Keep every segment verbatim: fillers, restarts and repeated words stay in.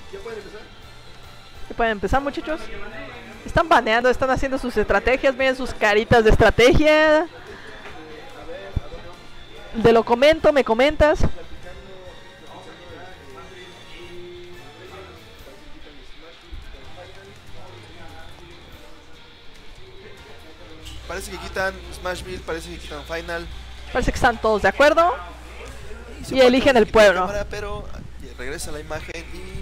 ¿Ya pueden empezar? ¿Ya pueden empezar, muchachos? Están baneando, están haciendo sus estrategias. Miren sus caritas de estrategia. De lo comento, me comentas. Parece que quitan Smashville, parece que quitan Final. Parece que están todos de acuerdo. Y, Y eligen el pueblo. Cámara, pero regresa la imagen y...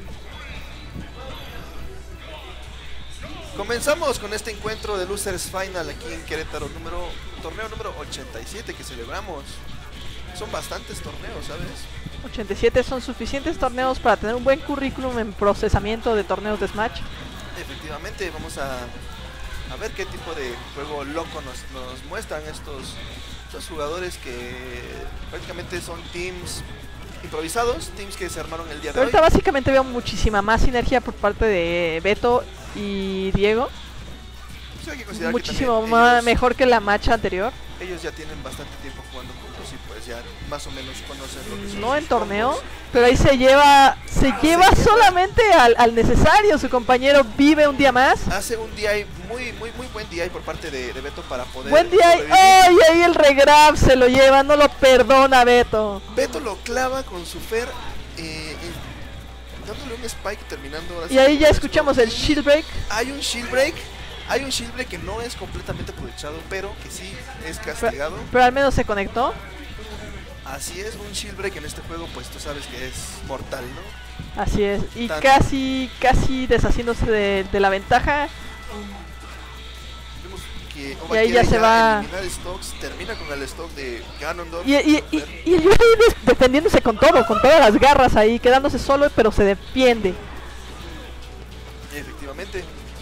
comenzamos con este encuentro de Losers Final aquí en Querétaro, número, torneo número ochenta y siete que celebramos. Son bastantes torneos, ¿sabes? ochenta y siete son suficientes torneos para tener un buen currículum en procesamiento de torneos de Smash. Efectivamente, vamos a, a ver qué tipo de juego loco nos, nos muestran estos, estos jugadores que prácticamente son teams improvisados, teams que se armaron el día de Pero hoy. ahorita básicamente veo muchísima más sinergia por parte de Beto y Diego. Pues hay que considerar Muchísimo que más ellos, mejor que la match anterior. ellos ya tienen bastante tiempo jugando juntos y pues ya más o menos conocen lo que son No sus en torneo, combos. pero ahí se lleva se Ah, lleva se lleva. solamente al, al necesario. Su compañero vive un día más. Hace un D I muy muy muy buen D I por parte de, de Beto para poder Buen día. sobrevivir. ¡Ay! Ahí el regrab se lo lleva, no lo perdona Beto. Beto lo clava con su Fer eh, eh, dándole un spike terminando ahora Y sí ahí con ya esto. escuchamos el shield break. Hay un shield break, hay un shield break que no es completamente aprovechado, pero que sí es castigado. Pero al menos se conectó. Así es, un shield break en este juego, pues tú sabes que es mortal, ¿no? Así es. Y Tan- casi, casi deshaciéndose de, de la ventaja. Vemos que Y Oba ahí ya quiere se va- eliminar stocks, termina con el stock de Ganondorf. Y, y, y, y el Yuri des- defendiéndose con todo, con todas las garras ahí, quedándose solo, pero se defiende. Efectivamente.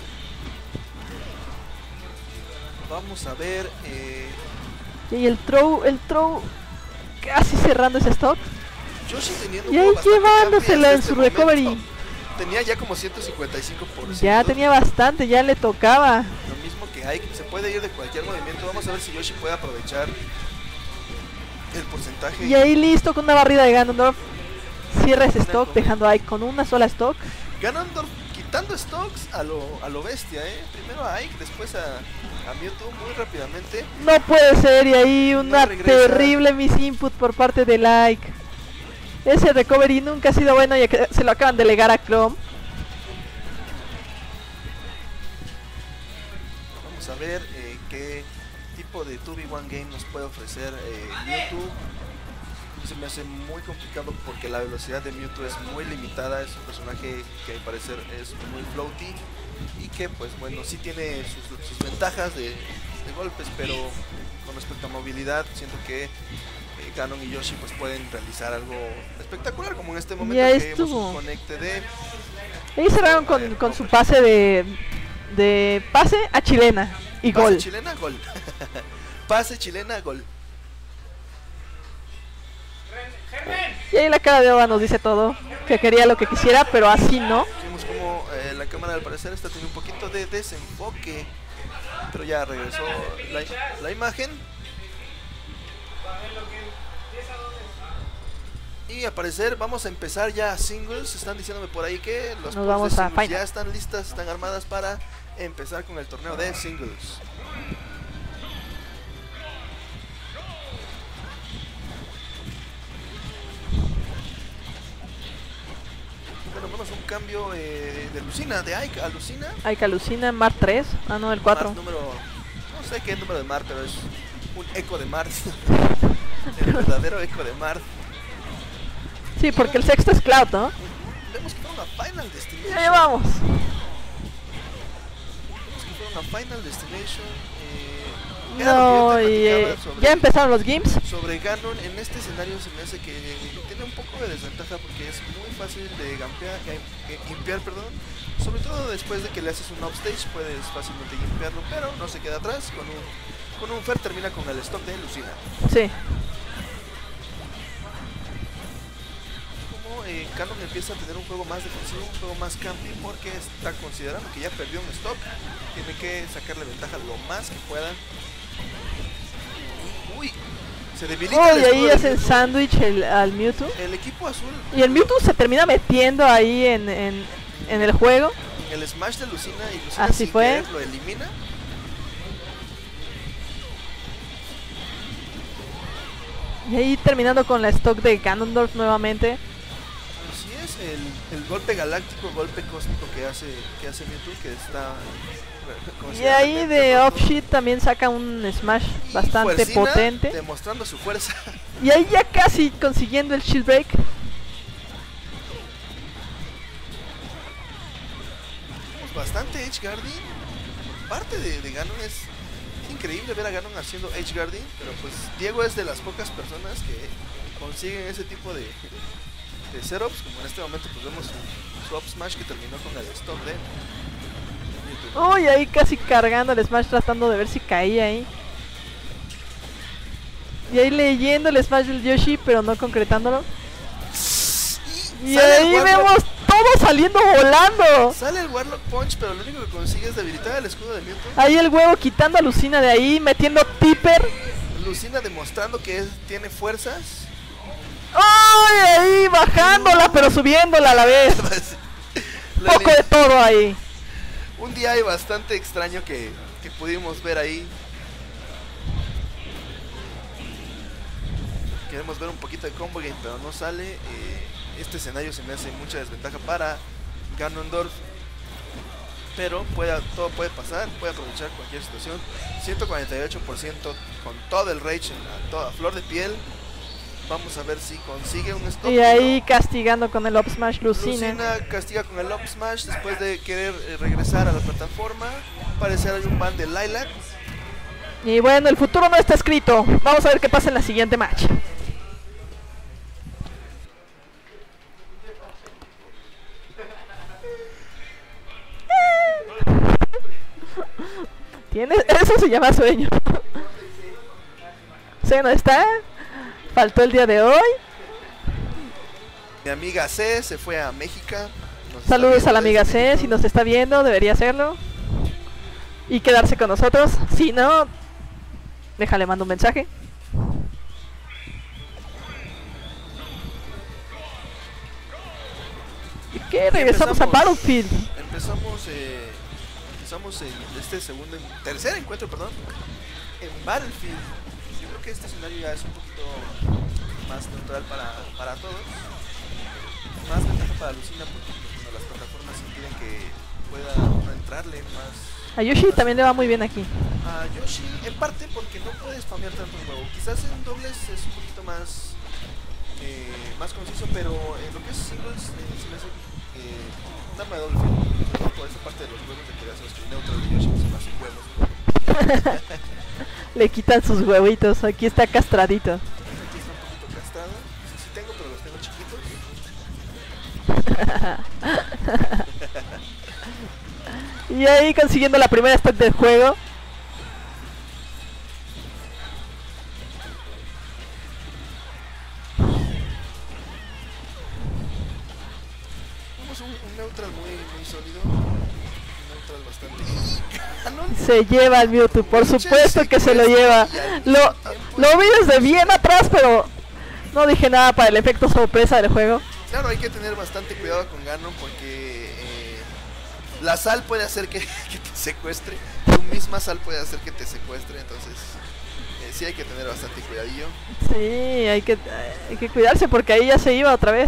Vamos a ver. Eh, Y el throw, el throw casi cerrando ese stock. Yoshi teniendo Y un ahí juego bastante llevándosela campi en hasta su este recovery. momento. Tenía ya como ciento cincuenta y cinco por ciento. Ya tenía bastante, ya le tocaba. Lo mismo que Ike, se puede ir de cualquier movimiento. Vamos a ver si Yoshi puede aprovechar el porcentaje. Y ahí listo con una barrida de Ganondorf. Cierra ese stock, dejando ahí con una sola stock. Ganondorf quitando stocks a lo, a lo bestia, ¿eh? Primero a Ike, después a, a Mewtwo muy rápidamente. No puede ser, y ahí una regresa. terrible miss input por parte de Like. Ese recovery nunca ha sido bueno, ya que se lo acaban de legar a Chrome. Vamos a ver eh, qué tipo de two v one game nos puede ofrecer eh, Mewtwo. Se me hace muy complicado porque la velocidad de Mewtwo es muy limitada. Es un personaje que al parecer es muy floaty y que pues bueno, sí tiene sus, sus ventajas de, de golpes, pero con respecto a movilidad siento que eh, Ganon y Yoshi pues pueden realizar algo espectacular, como en este momento Ya que vemos estuvo. un conecte de Ahí cerraron con, con su pase de, de pase a chilena y pase gol. chilena, gol. Pase chilena, gol. Y ahí la cara de Oba nos dice todo, que quería lo que quisiera, pero así no. Vimos como eh, la cámara al parecer está teniendo un poquito de desenfoque, pero ya regresó la, la imagen. Y al parecer vamos a empezar ya a singles. Están diciéndome por ahí que los Nos pools vamos de a singles final. ya están listas, están armadas para empezar con el torneo de singles. Bueno, vamos a un cambio eh, de Lucina, de Ike a Lucina. Hay que alucina, Mar tres, ah no, el cuatro. Mar número, no sé qué número de Mar, pero es un eco de Mar. El verdadero eco de Mar. Sí, porque el sexto es Cloud, ¿no? Vemos que fue una Final Destination. Ya llevamos. Vemos que fue una Final Destination. Eh, era No, lo que yo te y eh, platicaba sobre- ya empezaron los games. Sobre Ganon en este escenario se me hace que tiene un poco de desventaja porque es muy fácil de gampear, eh, eh, gimpear, perdón. Sobre todo después de que le haces un upstage puedes fácilmente gimpearlo, pero no se queda atrás. Con un, con un Fer termina con el stock de Lucina. Sí. Como eh, Ganon empieza a tener un juego más defensivo, un juego más camping porque está considerando que ya perdió un stock. Tiene que sacarle ventaja lo más que pueda. Uy, Se debilita el Oh, y ahí escudo de hacen Mewtwo. sándwich el- al Mewtwo. El equipo azul Y el Mewtwo se termina metiendo ahí en, en, en el juego. en el smash de Lucina y Lucina Así sin fue. querer lo elimina. Y ahí terminando con la stock de Ganondorf nuevamente. Así es, el, el golpe galáctico, el golpe cósmico que hace que hace Mewtwo, que está Y ahí de Offsheet también saca un Smash bastante potente. Demostrando su fuerza. Y ahí ya casi consiguiendo el Shield Break. Bastante Edge Guarding. Parte de, de Ganon es increíble ver a Ganon haciendo Edge Guarding, pero pues Diego es de las pocas personas que consiguen ese tipo de, de setups, como en este momento pues vemos su, su up smash que terminó con el stop de Uy, oh, ahí casi cargando el Smash tratando de ver si caía ahí. Y ahí leyendo el Smash del Yoshi, pero no concretándolo. Y ahí vemos todo saliendo volando. Sale el Warlock Punch, pero lo único que consigue es debilitar el escudo de Mewtwo. Ahí el huevo quitando a Lucina de ahí, metiendo Tipper. Lucina demostrando que es, tiene fuerzas. ¡Ay! Ahí bajándola, pero subiéndola a la vez. Poco de todo ahí. Un día hay bastante extraño que, que pudimos ver ahí. Queremos ver un poquito de combo game, pero no sale. Eh, este escenario se me hace mucha desventaja para Ganondorf. Pero puede, todo puede pasar, puede aprovechar cualquier situación. ciento cuarenta y ocho por ciento con todo el rage en la, toda flor de piel. Vamos a ver si consigue un stop. Y ahí ¿no? castigando con el up smash Lucina. Lucina castiga con el up smash después de querer eh, regresar a la plataforma. Parece hay un ban de Lilac. Y bueno, el futuro no está escrito. Vamos a ver qué pasa en la siguiente match. ¿Tienes? Eso se llama sueño. ¿Se no está? Faltó el día de hoy. Mi amiga C se fue a México. Saludos a la amiga C, si nos está viendo, debería hacerlo. Y quedarse con nosotros. Si no, déjale, mando un mensaje. ¿Y qué? Regresamos a Battlefield. Empezamos, eh, empezamos en este segundo, tercer encuentro, perdón, en Battlefield. Yo creo que este escenario ya es un poquito más neutral para, para todos. Más ventaja para Lucina porque bueno, las plataformas impiden que pueda no entrarle más. A Yoshi más también le va muy bien aquí. A Yoshi, en parte porque no puede spamear tanto el huevo. Quizás en dobles es un poquito más eh, más conciso, pero en lo que es singles eh, se me hace eh, dame doble field. Por esa parte de los huevos de que haces que neutral de Yoshi se me hacen huevos. Le quitan sus huevitos, aquí está castradito. Aquí está un poquito castrado. Sí, sí tengo, pero los tengo chiquitos. Y ahí consiguiendo la primera stock del juego. Vamos un, un neutral muy, muy sólido. Un neutral bastante. Se lleva el Mewtwo, por supuesto que se lo lleva. Lo, lo vi desde bien atrás, pero no dije nada para el efecto sorpresa del juego. Claro, hay que tener bastante cuidado con Ganon porque eh, la sal puede hacer que, que te secuestre. Tu misma sal puede hacer que te secuestre, entonces eh, sí hay que tener bastante cuidadillo. Sí, hay que, hay que cuidarse porque ahí ya se iba otra vez.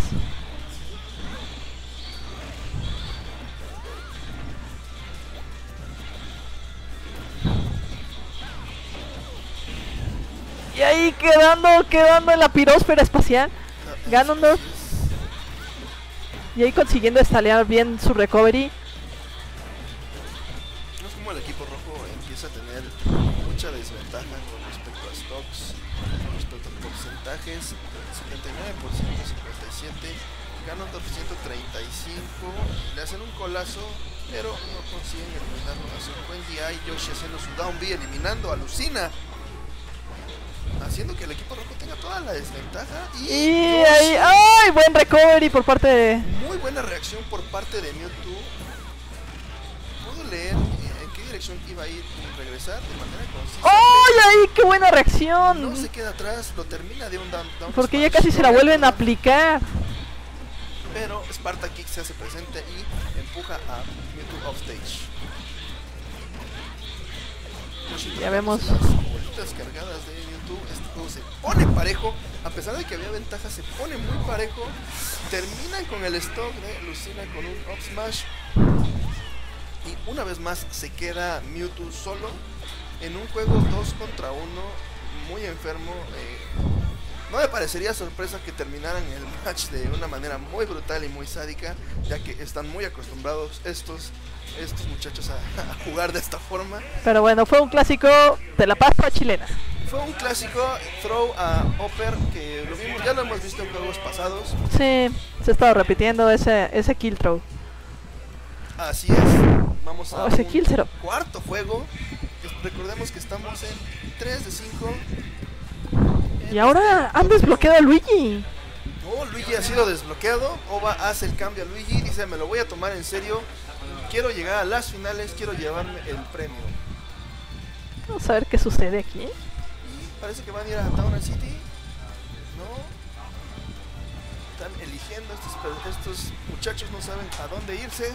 Y ahí quedando, quedando en la pirósfera espacial, Ganondorf. Y ahí consiguiendo estalear bien su recovery. No es como el equipo rojo empieza a tener mucha desventaja con respecto a stocks, con respecto a porcentajes, setenta y nueve por ciento, cincuenta y siete por ciento, Ganondorf ciento treinta y cinco por ciento, le hacen un colazo, pero no consiguen eliminarlo. Hace un buen D I, Yoshi haciendo su down B, eliminando a Lucina, haciendo que el equipo rojo tenga toda la desventaja. Y, y ahí, ¡ay! Buen recovery por parte de... Muy buena reacción por parte de Mewtwo. Puedo leer en qué dirección iba a ir y regresar de manera consistente. ¡Oh! ¡Ay! ¡Qué buena reacción! No se queda atrás, lo termina de un down, down Porque smash, ya casi se la vuelven a aplicar. Pero Sparta Kick se hace presente y empuja a Mewtwo offstage. Ya vemos. Las bolitas cargadas de Mewtwo. Este juego se pone parejo. A pesar de que había ventaja, se pone muy parejo. Terminan con el stock de Lucina con un up smash. Y una vez más se queda Mewtwo solo en un juego dos contra uno muy enfermo. Eh, no me parecería sorpresa que terminaran el match de una manera muy brutal y muy sádica, ya que están muy acostumbrados estos, estos muchachos a, a jugar de esta forma. Pero bueno, fue un clásico de la pasta chilena. Fue un clásico throw a Upper que lo vimos, ya lo hemos visto en juegos pasados. Sí, se ha estado repitiendo ese, ese kill throw. Así es, vamos a Oh, ese un kill zero. cuarto juego. Recordemos que estamos en tres de cinco. Y ahora han desbloqueado a Luigi. Oh, Luigi ha sido desbloqueado. Oba hace el cambio a Luigi, dice me lo voy a tomar en serio. Quiero llegar a las finales, quiero llevarme el premio. Vamos a ver qué sucede aquí. Y parece que van a ir a Town City. No. Están eligiendo, estos, estos muchachos no saben a dónde irse.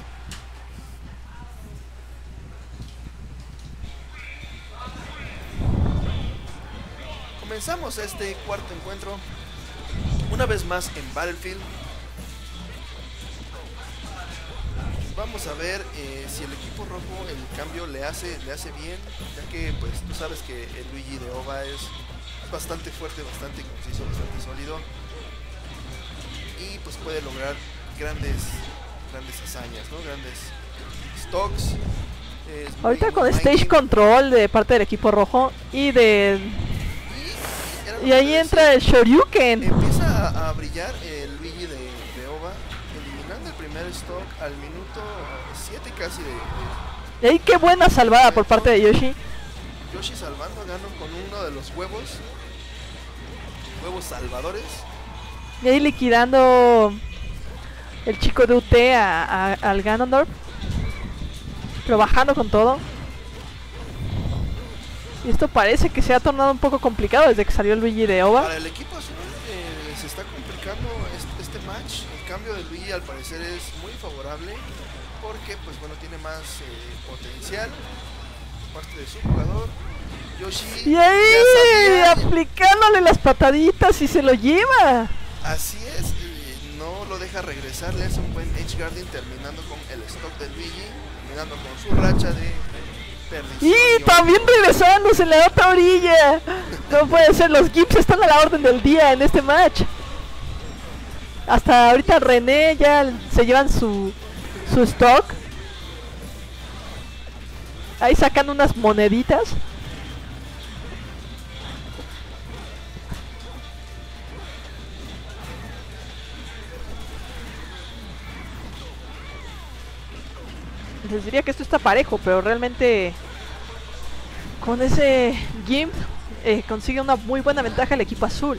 Comenzamos este cuarto encuentro una vez más en Battlefield. Vamos a ver eh, si el equipo rojo el cambio le hace le hace bien, ya que pues tú sabes que el Luigi de Oba es bastante fuerte, bastante conciso, bastante sólido y pues puede lograr grandes grandes hazañas, ¿no? Grandes stocks. Es muy, Ahorita muy con mighty. stage control de parte del equipo rojo y de... Era lo Y que ahí te entra decía. el Shoryuken. Empieza a, a brillar el Luigi de, de Oba, eliminando el primer stock al minuto siete casi de, de Y ahí qué buena salvada por parte de Yoshi. Yoshi salvando a Ganon con uno de los huevos, huevos salvadores. Y ahí liquidando el chico de U T a, a- al Ganondorf. Pero bajando con todo. Y esto parece que se ha tornado un poco complicado desde que salió el Luigi de Oba. Para el equipo azul eh, se está complicando este, este match. El cambio de Luigi al parecer es muy favorable porque pues bueno tiene más eh, potencial por parte de su jugador. Yoshi Y ya ahí sabía, aplicándole las pataditas y se lo lleva. así es, eh, no lo deja regresar, le hace un buen edge guarding terminando con el stock de Luigi, terminando con su racha de perdición. Y también regresándose en la otra orilla. No puede ser, los Gibbs están a la orden del día en este match. Hasta ahorita René ya se llevan su, su stock. Ahí sacan unas moneditas. Les diría que esto está parejo, pero realmente con ese Gimp eh, consigue una muy buena ventaja el equipo azul.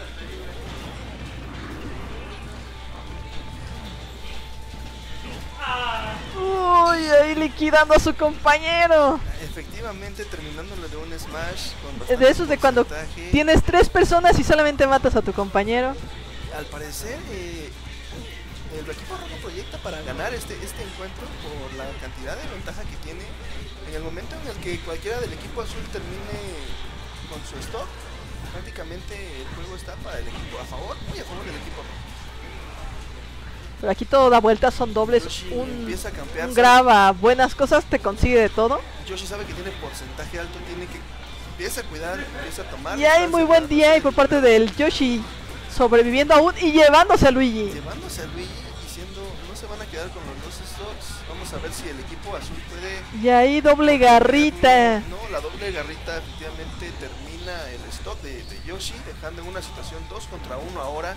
Uy, ahí liquidando a su compañero. Efectivamente terminándolo de un smash con De bastante esos de cuando porcentaje. tienes tres personas y solamente matas a tu compañero. Al parecer eh, el equipo rojo proyecta para ganar este, este encuentro por la cantidad de ventaja que tiene. En el momento en el que cualquiera del equipo azul termine con su stock, prácticamente el juego está para el equipo a favor, muy a favor del equipo rojo. Pero aquí todo da vueltas, son dobles. Yoshi Un, empieza a campearse. un graba buenas cosas, te consigue de todo. Yoshi sabe que tiene porcentaje alto, tiene que empieza a cuidar, empieza a tomar. Y hay muy buen día por parte del Yoshi, sobreviviendo aún y llevándose a Luigi. Llevándose a Luigi diciendo no se van a quedar con los dos stocks. Vamos a ver si el equipo azul puede. Y ahí doble garrita. No, la doble garrita efectivamente termina el stock de, de Yoshi, dejando en una situación dos contra uno ahora.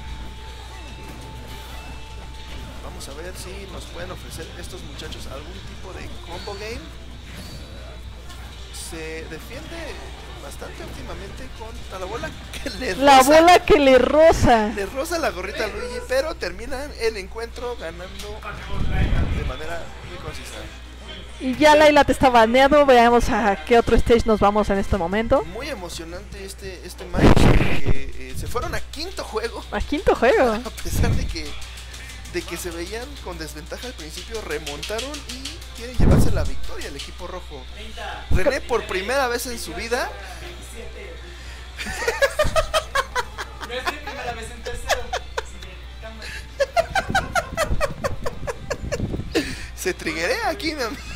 Vamos a ver si nos pueden ofrecer estos muchachos algún tipo de combo game. Se defiende bastante últimamente contra la bola que le La roza, bola que le roza. le roza la gorrita a Luigi, pero terminan el encuentro ganando de manera muy consistente. Y ya Layla te está baneado. Veamos a qué otro stage nos vamos en este momento. Muy emocionante este, este match. Que eh, se fueron a quinto juego. A quinto juego. A pesar de que, de que se veían con desventaja al principio, remontaron y quieren llevarse la victoria el equipo rojo. René por primera vez en su vida. No es mi primera vez en tercero. Se triguea aquí, mi amigo.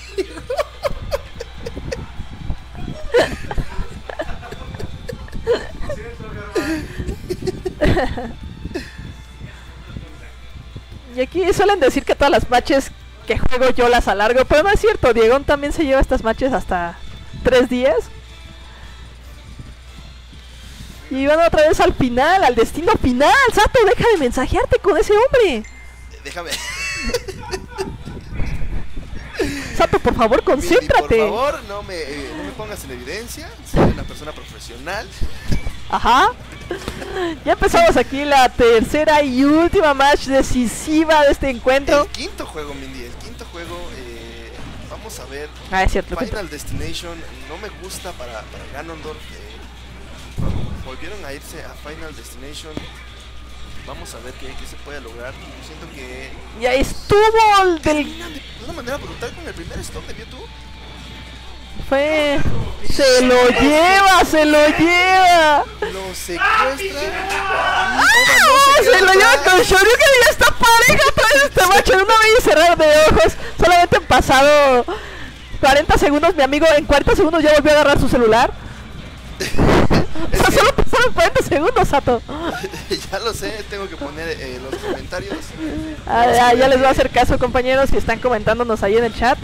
Y aquí suelen decir que todas las matches que juego yo las alargo, pero no es cierto. Diego también se lleva estas matches hasta tres días. Y van otra vez al final, al destino final. Sato, deja de mensajearte con ese hombre. Déjame. Sato, por favor, concéntrate. Mindy, por favor, no me, eh, no me pongas en evidencia. Soy una persona profesional. Ajá. Ya empezamos aquí la tercera y última match decisiva de este encuentro. El quinto juego, Mindy, el quinto juego. Eh, vamos a ver. Ah, es cierto. Final Destination no me gusta para, para Ganondorf. Eh, volvieron a irse a Final Destination. Vamos a ver qué, qué se puede lograr. Yo siento que Y ahí estuvo el del... terminan de una manera brutal con el primer stop de Mewtwo. Fue... Se lo lleva, se lo lleva. Lo secuestra. y ¡Ah! Oba no Se queda lo lleva atrás. con Shoryuken y ya está pareja otra vez este macho. En un abrir y cerrar de ojos. Solamente han pasado cuarenta segundos. Mi amigo en cuarenta segundos ya volvió a agarrar su celular. O sea, solo pasaron cuarenta segundos, Sato. Ya lo sé, tengo que poner eh, los comentarios. Ah, ya, ya les voy a hacer caso, compañeros, que están comentándonos ahí en el chat.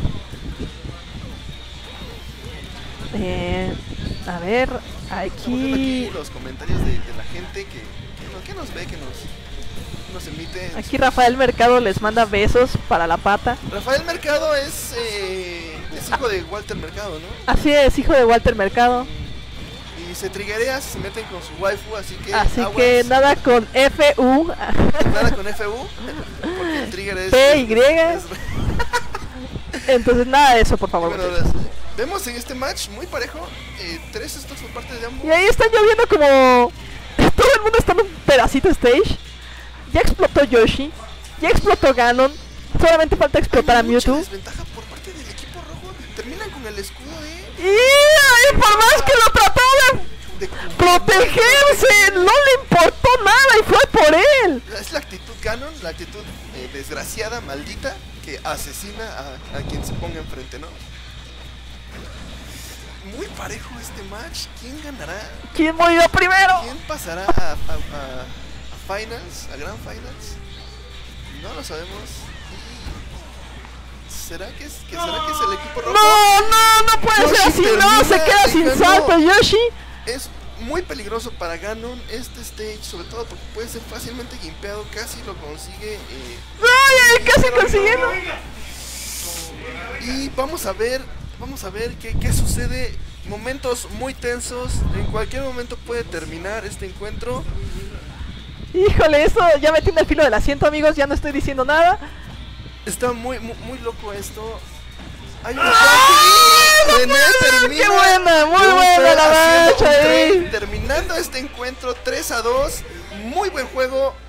Eh, a ver, Estamos viendo aquí aquí... los comentarios de, de la gente que, que, nos, que nos ve, que nos, nos emite. Aquí Rafael Mercado les manda besos para la pata. Rafael Mercado es, eh, es hijo de Walter Mercado, ¿no? Así es, hijo de Walter Mercado. Y se triguea si se meten con su waifu, así que Así aguas. que nada con F U. Nada con F U, porque el trigger es... P Y. es- Entonces nada de eso, por favor. bueno, muchachos. las- vemos en este match muy parejo, eh, tres stocks por parte de ambos. Y ahí están lloviendo como... Todo el mundo está en un pedacito stage. Ya explotó Yoshi. Ya explotó Ganon. Solamente falta explotar a Hay mucha Mewtwo. desventaja por parte del equipo rojo. Terminan con el escudo de... Y ahí por más que lo trató de de protegerse, no le importó nada y fue por él. Es la actitud Ganon, la actitud eh, desgraciada, maldita, que asesina a, a quien se ponga enfrente, ¿no? Muy parejo este match. ¿Quién ganará? ¿Quién morirá primero? ¿Quién pasará a, a, a, a Finals, a Grand Finals? No lo sabemos. Y ¿Será que es, que, será que es el equipo rojo? No, no, no puede Yoshi ser así, no, se termina queda sin dejando- salto Yoshi. Es muy peligroso para Ganon este stage, sobre todo porque puede ser fácilmente gimpeado. Casi lo consigue. Eh, Ay, casi pero consiguiendo. no. Y vamos a ver, vamos a ver qué, qué sucede. Momentos muy tensos. En cualquier momento puede terminar este encuentro. Híjole, esto ya me tiene el filo del asiento, amigos, ya no estoy diciendo nada. Está muy, muy, muy loco esto. Hay un ¡Ah! René termina ¡Qué buena! Muy de un buena la haciendo marcha un ahí. trade, terminando este encuentro tres a dos. Muy buen juego.